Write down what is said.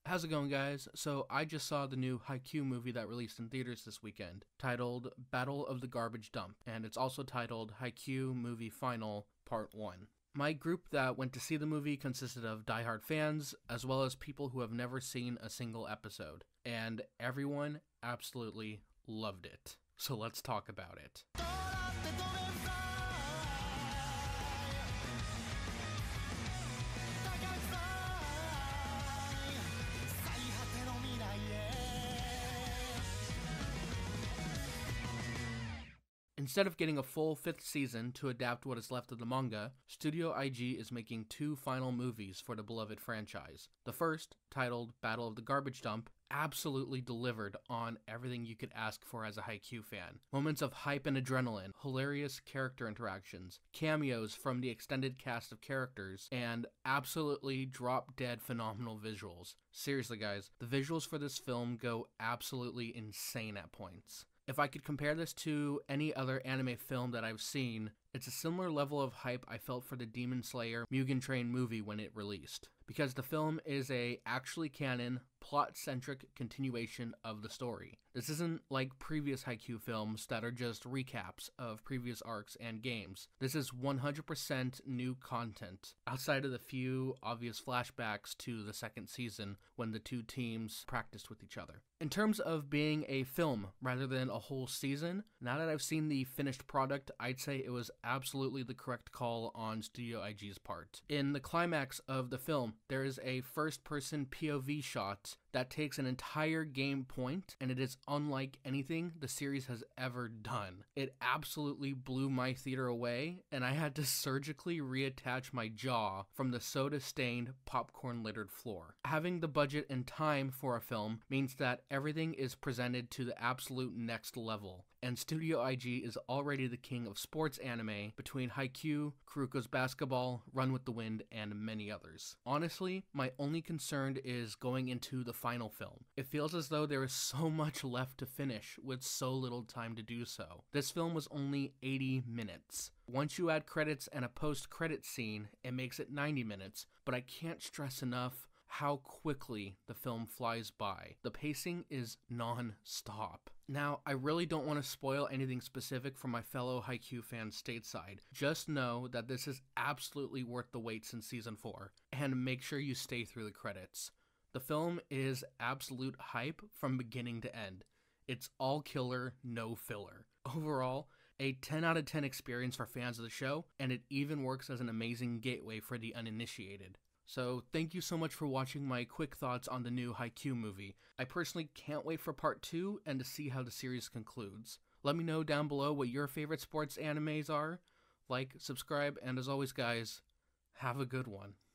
How's it going, guys? So I just saw the new Haikyuu movie that released in theaters this weekend, titled Battle of the Garbage Dump, and it's also titled Haikyuu Movie Final Part 1. My group that went to see the movie consisted of diehard fans, as well as people who have never seen a single episode, and everyone absolutely loved it. So let's talk about it. Instead of getting a full 5th season to adapt what is left of the manga, Studio IG is making 2 final movies for the beloved franchise. The first, titled Battle of the Garbage Dump, absolutely delivered on everything you could ask for as a Haikyuu fan. Moments of hype and adrenaline, hilarious character interactions, cameos from the extended cast of characters, and absolutely drop-dead phenomenal visuals. Seriously guys, the visuals for this film go absolutely insane at points. If I could compare this to any other anime film that I've seen, it's a similar level of hype I felt for the Demon Slayer Mugen Train movie when it released, because the film is a actually canon, plot-centric continuation of the story. This isn't like previous Haikyuu films that are just recaps of previous arcs and games. This is 100% new content, outside of the few obvious flashbacks to the second season when the 2 teams practiced with each other. In terms of being a film rather than a whole season, now that I've seen the finished product, I'd say it was absolutely the correct call on Studio IG's part. In the climax of the film, there is a first-person POV shot that takes an entire game point, and it is unlike anything the series has ever done. It absolutely blew my theater away, and I had to surgically reattach my jaw from the soda-stained, popcorn-littered floor. Having the budget and time for a film means that everything is presented to the absolute next level, and Studio IG is already the king of sports anime between Haikyuu, Kuroko's Basketball, Run with the Wind, and many others. Honestly, my only concern is going into the final film. It feels as though there is so much left to finish with so little time to do so. This film was only 80 minutes. Once you add credits and a post-credit scene, it makes it 90 minutes, but I can't stress enough how quickly the film flies by. The pacing is non-stop. Now, I really don't want to spoil anything specific for my fellow Haikyuu fans stateside. Just know that this is absolutely worth the wait since Season 4, and make sure you stay through the credits. The film is absolute hype from beginning to end. It's all killer, no filler. Overall, a 10 out of 10 experience for fans of the show, and it even works as an amazing gateway for the uninitiated. So thank you so much for watching my quick thoughts on the new Haikyuu movie. I personally can't wait for part 2 and to see how the series concludes. Let me know down below what your favorite sports animes are. Like, subscribe, and as always guys, have a good one.